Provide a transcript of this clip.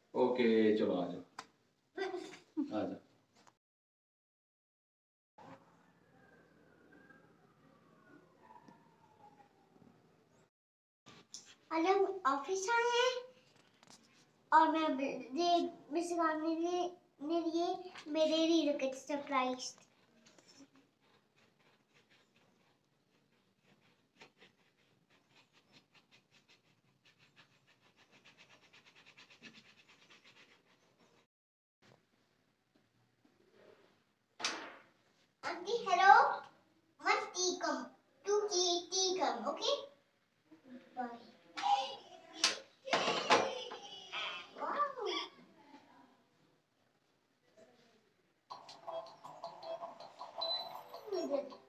Okay चलो आ जाओ आ जाओ। आज हम ऑफिस आए हैं और मैं मिस गाने ने लिए मेरे लिए रखे surprise. Auntie, hello. One tea come. Two tea come. Okay. Bye. Wow.